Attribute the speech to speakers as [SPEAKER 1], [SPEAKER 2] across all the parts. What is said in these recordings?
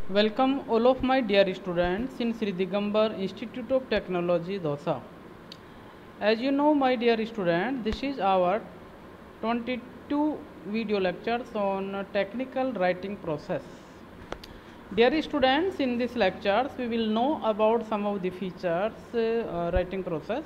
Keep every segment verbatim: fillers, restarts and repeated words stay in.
[SPEAKER 1] Welcome all of my dear students in Sri Digambar Institute of Technology, Dosa. As you know, my dear students, this is our twenty-two video lectures on technical writing process. Dear students, in this lectures we will know about some of the features uh, writing process,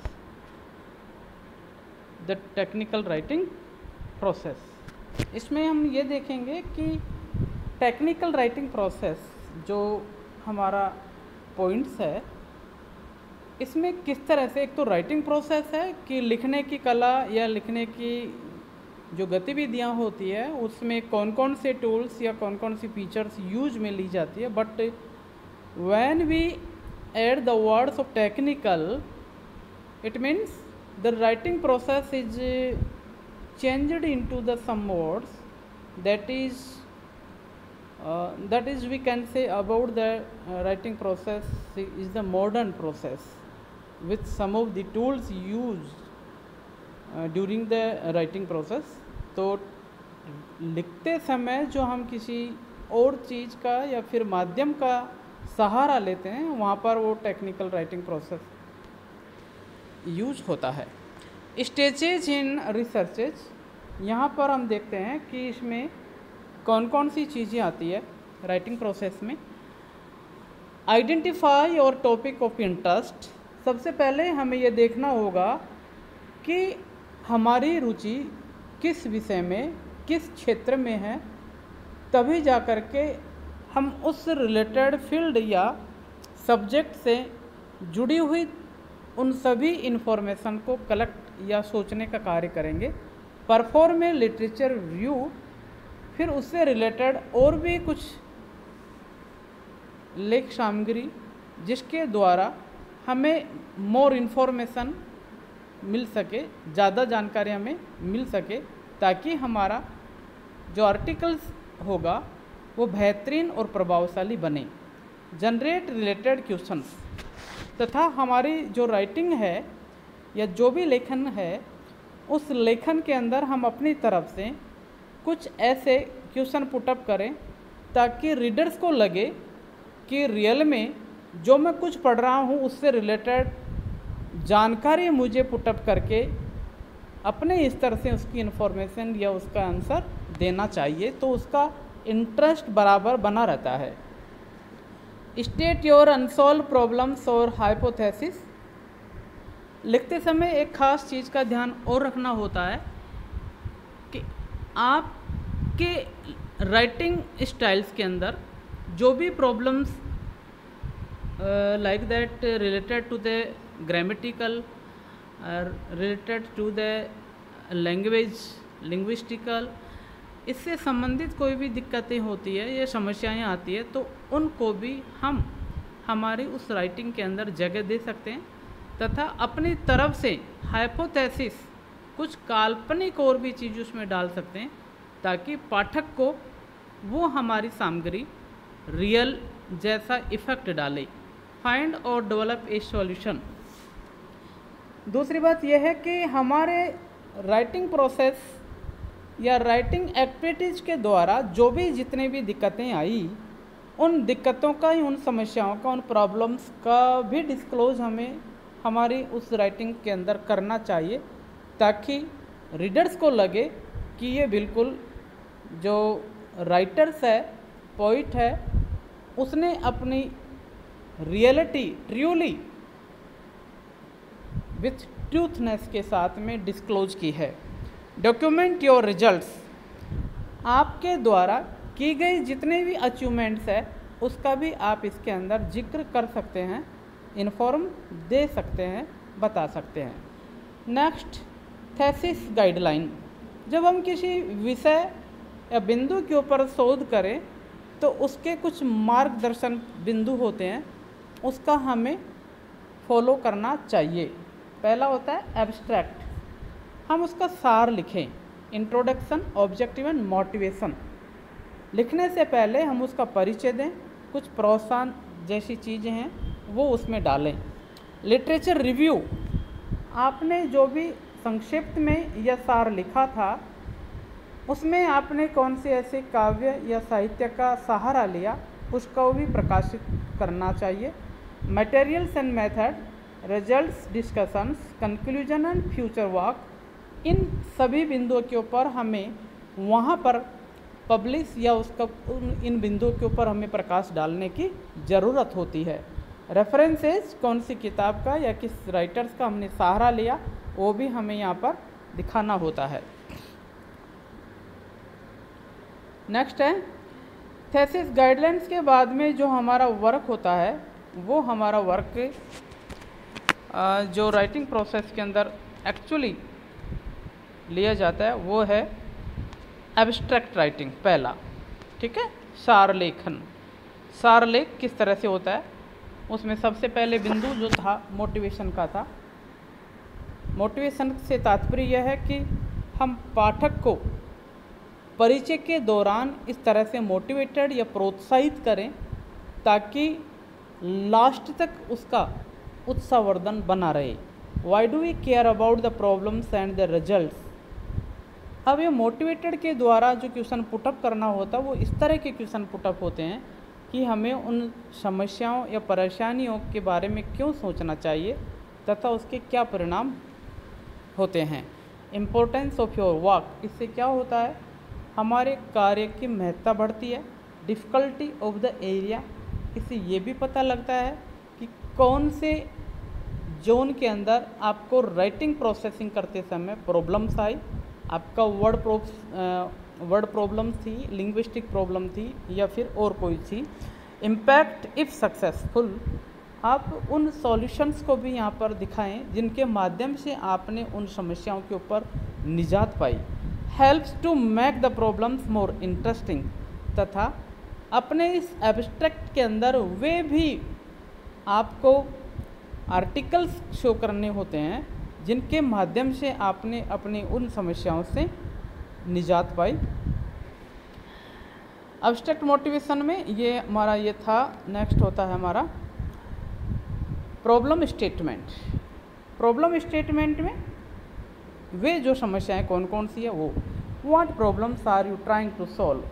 [SPEAKER 1] the technical writing process. इसमें हम ये देखेंगे कि technical writing process जो हमारा points है, इसमें किस तरह से एक तो राइटिंग प्रोसेस है कि लिखने की कला या लिखने की जो गतिविधियां होती है उसमें कौन कौन से टूल्स या कौन कौन सी फीचर्स यूज में ली जाती है. But when we add the words of technical, it means the writing process is changed into the some words that is uh, that is we can say about the uh, writing process is the modern process with some of the tools used uh, during the writing process. तो लिखते समय जो हम किसी और चीज़ का या फिर माध्यम का सहारा लेते हैं वहाँ पर वो टेक्निकल राइटिंग प्रोसेस यूज होता है. स्टेजेज इन रिसर्चेज, यहाँ पर हम देखते हैं कि इसमें कौन कौन सी चीज़ें आती है राइटिंग प्रोसेस में. आइडेंटिफाई और टॉपिक ऑफ इंटरेस्ट, सबसे पहले हमें ये देखना होगा कि हमारी रुचि किस विषय में, किस क्षेत्र में है, तभी जा कर के हम उस रिलेटेड फील्ड या सब्जेक्ट से जुड़ी हुई उन सभी इन्फॉर्मेशन को कलेक्ट या सोचने का कार्य करेंगे. परफॉर्म ए लिटरेचर रिव्यू, फिर उससे रिलेटेड और भी कुछ लेख सामग्री जिसके द्वारा हमें मोर इन्फॉर्मेशन मिल सके, ज़्यादा जानकारी हमें मिल सके, ताकि हमारा जो आर्टिकल्स होगा वो बेहतरीन और प्रभावशाली बने. जनरेट रिलेटेड क्वेश्चंस, तथा हमारी जो राइटिंग है या जो भी लेखन है उस लेखन के अंदर हम अपनी तरफ से कुछ ऐसे क्वेश्चन पुटअप करें ताकि रीडर्स को लगे कि रियल में जो मैं कुछ पढ़ रहा हूँ उससे रिलेटेड जानकारी मुझे पुटअप करके अपने स्तर से उसकी इन्फॉर्मेशन या उसका आंसर देना चाहिए, तो उसका इंटरेस्ट बराबर बना रहता है. स्टेट योर अनसॉल्व प्रॉब्लम्स और हाइपोथेसिस, लिखते समय एक ख़ास चीज़ का ध्यान और रखना होता है कि आपके राइटिंग स्टाइल्स के अंदर जो भी problems like that related to the grammatical, related to the language, linguistical, इससे संबंधित कोई भी दिक्कतें होती है या समस्याएं आती है तो उनको भी हम हमारी उस राइटिंग के अंदर जगह दे सकते हैं, तथा अपनी तरफ से हाइपोथेसिस, कुछ काल्पनिक और भी चीज़ उसमें डाल सकते हैं ताकि पाठक को वो हमारी सामग्री रियल जैसा इफ़ेक्ट डाले. फाइंड और डेवलप ए सॉल्यूशन, दूसरी बात यह है कि हमारे राइटिंग प्रोसेस या राइटिंग एक्टिविटीज़ के द्वारा जो भी जितने भी दिक्कतें आई, उन दिक्कतों का, उन समस्याओं का, उन प्रॉब्लम्स का भी डिस्क्लोज हमें हमारी उस राइटिंग के अंदर करना चाहिए, ताकि रीडर्स को लगे कि ये बिल्कुल जो राइटर्स है, पोइट है, उसने अपनी रियलिटी ट्रूली विथ ट्रूथनेस के साथ में डिस्क्लोज की है. डॉक्यूमेंट योर रिजल्ट्स, आपके द्वारा की गई जितने भी अचीवमेंट्स है उसका भी आप इसके अंदर जिक्र कर सकते हैं, इन्फॉर्म दे सकते हैं, बता सकते हैं. नेक्स्ट, थेसिस गाइडलाइन, जब हम किसी विषय या बिंदु के ऊपर शोध करें तो उसके कुछ मार्गदर्शन बिंदु होते हैं, उसका हमें फॉलो करना चाहिए. पहला होता है एब्स्ट्रैक्ट, हम उसका सार लिखें. इंट्रोडक्शन, ऑब्जेक्टिव एंड मोटिवेशन, लिखने से पहले हम उसका परिचय दें, कुछ प्रोत्साहन जैसी चीज़ें हैं वो उसमें डालें. लिटरेचर रिव्यू, आपने जो भी संक्षिप्त में या सार लिखा था उसमें आपने कौन से ऐसे काव्य या साहित्य का सहारा लिया उसको भी प्रकाशित करना चाहिए। Materials and method, results, discussions, conclusion and future work, इन सभी बिंदुओं के ऊपर हमें वहाँ पर पब्लिश या उसका इन बिंदुओं के ऊपर हमें प्रकाश डालने की ज़रूरत होती है। रेफरेंसेस, कौन सी किताब का या किस राइटर्स का हमने सहारा लिया, वो भी हमें यहाँ पर दिखाना होता है। नेक्स्ट है थेसिस गाइडलाइंस के बाद में जो हमारा वर्क होता है वो हमारा वर्क जो राइटिंग प्रोसेस के अंदर एक्चुअली लिया जाता है वो है एब्स्ट्रैक्ट राइटिंग पहला, ठीक है। सार लेखन, सार लेख किस तरह से होता है, उसमें सबसे पहले बिंदु जो था मोटिवेशन का था। मोटिवेशन से तात्पर्य यह है कि हम पाठक को परिचय के दौरान इस तरह से मोटिवेटेड या प्रोत्साहित करें ताकि लास्ट तक उसका उत्साहवर्धन बना रहे। Why do we care about the problems and the results. अब ये मोटिवेटेड के द्वारा जो क्वेश्चन पुटअप करना होता है वो इस तरह के क्वेश्चन पुटअप होते हैं कि हमें उन समस्याओं या परेशानियों के बारे में क्यों सोचना चाहिए तथा उसके क्या परिणाम होते हैं। इम्पोर्टेंस ऑफ योर वर्क, इससे क्या होता है, हमारे कार्य की महत्ता बढ़ती है। डिफ़िकल्टी ऑफ द एरिया, इससे ये भी पता लगता है कि कौन से जोन के अंदर आपको राइटिंग प्रोसेसिंग करते समय प्रॉब्लम्स आई, आपका वर्ड प्रो वर्ड प्रॉब्लम थी, लिंग्विस्टिक प्रॉब्लम थी या फिर और कोई थी। इम्पैक्ट इफ़ सक्सेसफुल, आप उन सॉल्यूशंस को भी यहाँ पर दिखाएं जिनके माध्यम से आपने उन समस्याओं के ऊपर निजात पाई। Helps to make the problems more interesting, तथा अपने इस एब्स्ट्रैक्ट के अंदर वे भी आपको आर्टिकल्स शो करने होते हैं जिनके माध्यम से आपने अपनी उन समस्याओं से निजात पाई। एब्स्ट्रैक्ट मोटिवेशन में ये हमारा ये था। नेक्स्ट होता है हमारा प्रॉब्लम स्टेटमेंट। प्रॉब्लम स्टेटमेंट में वे जो समस्याएं कौन कौन सी है वो, what problems are you trying to solve.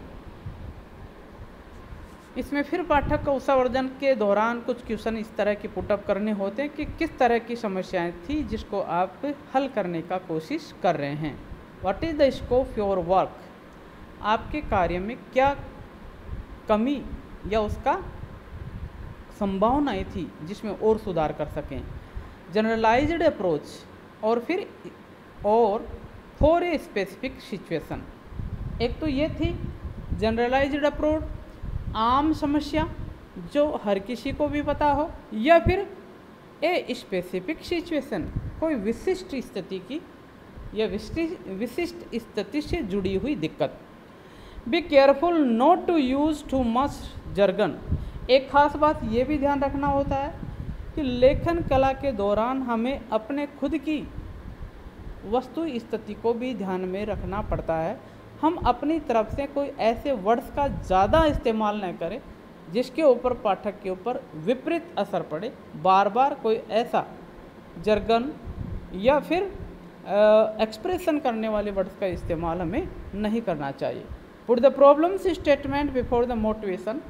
[SPEAKER 1] इसमें फिर पाठक का उत्साहवर्धन के दौरान कुछ क्वेश्चन इस तरह के पुटअप करने होते हैं कि किस तरह की समस्याएं थी जिसको आप हल करने का कोशिश कर रहे हैं। What is the scope your work, आपके कार्य में क्या कमी या उसका संभावनाएं थी जिसमें और सुधार कर सकें। जनरलाइज्ड अप्रोच, और फिर और फॉर ए स्पेसिफिक सिचुएशन। एक तो ये थी जनरलाइज्ड अप्रोच, आम समस्या जो हर किसी को भी पता हो, या फिर ए स्पेसिफिक सिचुएशन, कोई विशिष्ट स्थिति की या विशिष्ट स्थिति से जुड़ी हुई दिक्कत। Be careful not to use too much jargon. एक खास बात ये भी ध्यान रखना होता है कि लेखन कला के दौरान हमें अपने खुद की वस्तु स्थिति को भी ध्यान में रखना पड़ता है। हम अपनी तरफ से कोई ऐसे वर्ड्स का ज़्यादा इस्तेमाल न करें जिसके ऊपर पाठक के ऊपर विपरीत असर पड़े। बार बार कोई ऐसा जर्गन या फिर एक्सप्रेशन करने वाले वर्ड्स का इस्तेमाल हमें नहीं करना चाहिए। Put the problems statement before the motivation.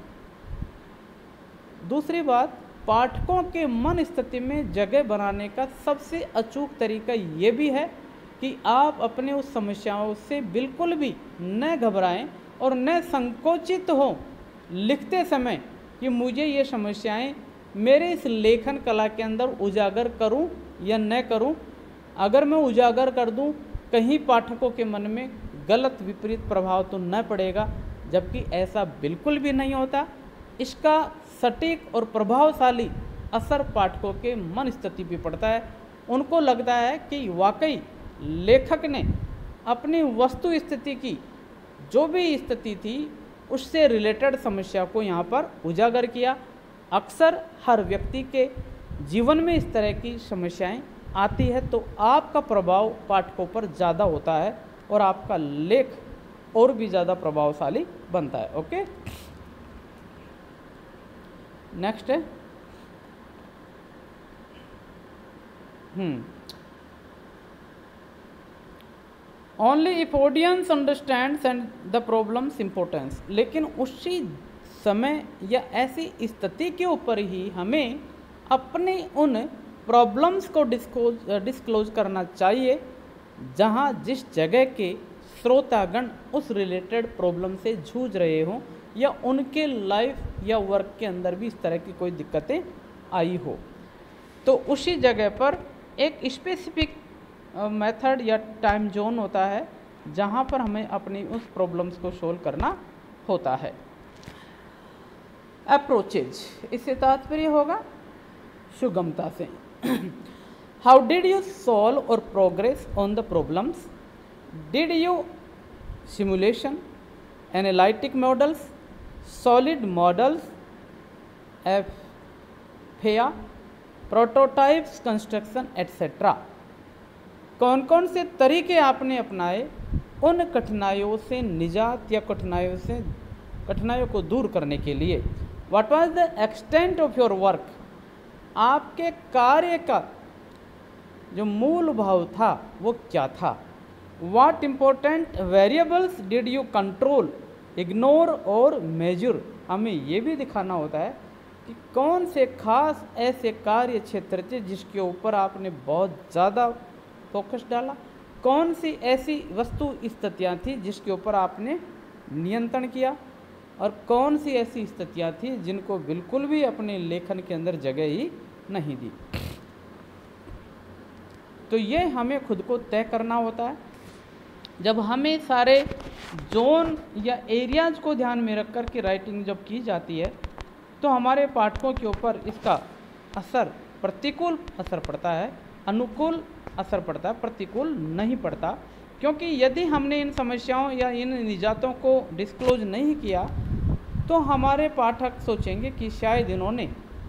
[SPEAKER 1] दूसरी बात, पाठकों के मन स्थिति में जगह बनाने का सबसे अचूक तरीका ये भी है कि आप अपने उस समस्याओं से बिल्कुल भी न घबराएं और न संकोचित हों लिखते समय कि मुझे ये समस्याएं मेरे इस लेखन कला के अंदर उजागर करूं या न करूं। अगर मैं उजागर कर दूं, कहीं पाठकों के मन में गलत विपरीत प्रभाव तो न पड़ेगा, जबकि ऐसा बिल्कुल भी नहीं होता। इसका सटीक और प्रभावशाली असर पाठकों के मन स्थिति पर पड़ता है। उनको लगता है कि वाकई लेखक ने अपनी वस्तु स्थिति की जो भी स्थिति थी उससे रिलेटेड समस्या को यहाँ पर उजागर किया। अक्सर हर व्यक्ति के जीवन में इस तरह की समस्याएं आती है तो आपका प्रभाव पाठकों पर ज़्यादा होता है और आपका लेख और भी ज़्यादा प्रभावशाली बनता है। ओके, नेक्स्ट है hmm only if audience understands and the problems importance. लेकिन उसी समय या ऐसी स्थिति के ऊपर ही हमें अपने उन प्रॉब्लम्स को डिस्क्लोज डिस्क्लोज करना चाहिए जहां जिस जगह के श्रोतागण उस रिलेटेड प्रॉब्लम से जूझ रहे हों या उनके लाइफ या वर्क के अंदर भी इस तरह की कोई दिक्कतें आई हो, तो उसी जगह पर एक स्पेसिफिक मेथड या टाइम जोन होता है जहां पर हमें अपनी उस प्रॉब्लम्स को सोल्व करना होता है। अप्रोचेज, इससे तात्पर्य होगा सुगमता से। हाउ डिड यू सॉल्व और progress on the problems? Did you simulation, analytic models, solid models, FEA, prototypes construction etcetera? कौन कौन से तरीके आपने अपनाए उन कठिनाइयों से निजात या कठिनाइयों से कठिनाइयों को दूर करने के लिए? What was the extent of your work? आपके कार्य का जो मूल भाव था वो क्या था? What important variables did you control, ignore और मेजर? हमें ये भी दिखाना होता है कि कौन से खास ऐसे कार्य क्षेत्र थे जिसके ऊपर आपने बहुत ज़्यादा फोकस डाला, कौन सी ऐसी वस्तु स्थितियाँ थी जिसके ऊपर आपने नियंत्रण किया, और कौन सी ऐसी स्थितियाँ थी जिनको बिल्कुल भी अपने लेखन के अंदर जगह ही नहीं दी। तो ये हमें खुद को तय करना होता है। जब हमें सारे जोन या एरियाज को ध्यान में रख कर के राइटिंग जब की जाती है तो हमारे पाठकों के ऊपर इसका असर, प्रतिकूल असर पड़ता है, अनुकूल असर पड़ता है, प्रतिकूल नहीं पड़ता। क्योंकि यदि हमने इन समस्याओं या इन निजातों को डिस्क्लोज नहीं किया तो हमारे पाठक सोचेंगे कि शायद इन्होंने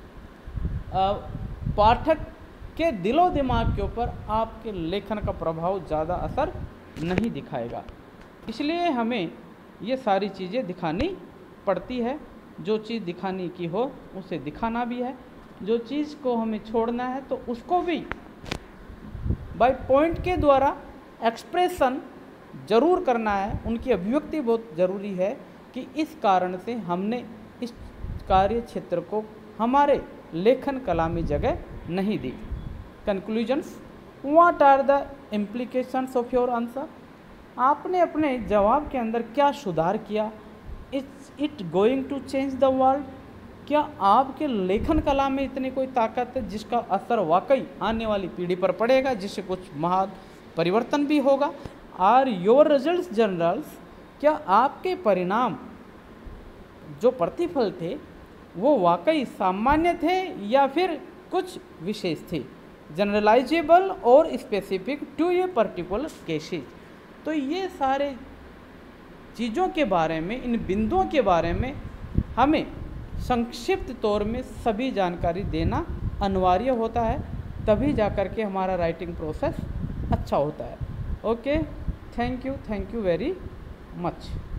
[SPEAKER 1] पाठक के दिलो दिमाग के ऊपर आपके लेखन का प्रभाव ज़्यादा असर नहीं दिखाएगा। इसलिए हमें ये सारी चीज़ें दिखानी पड़ती है। जो चीज़ दिखाने की हो उसे दिखाना भी है, जो चीज़ को हमें छोड़ना है तो उसको भी बाय पॉइंट के द्वारा एक्सप्रेशन जरूर करना है। उनकी अभिव्यक्ति बहुत ज़रूरी है कि इस कारण से हमने इस कार्य क्षेत्र को हमारे लेखन कला में जगह नहीं दी। Conclusions, what are the implications of your answer? आपने अपने जवाब के अंदर क्या सुधार किया? It's it going to change the world? क्या आपके लेखन कला में इतनी कोई ताकत है जिसका असर वाकई आने वाली पीढ़ी पर पड़ेगा, जिससे कुछ महा परिवर्तन भी होगा? Are your results generals? क्या आपके परिणाम जो प्रतिफल थे वो वाकई सामान्य थे या फिर कुछ विशेष थे, जनरलाइजेबल और specific to a particular cases? तो ये सारे चीज़ों के बारे में, इन बिंदुओं के बारे में हमें संक्षिप्त तौर में सभी जानकारी देना अनिवार्य होता है, तभी जाकर के हमारा राइटिंग प्रोसेस अच्छा होता है। Okay, thank you, thank you very much.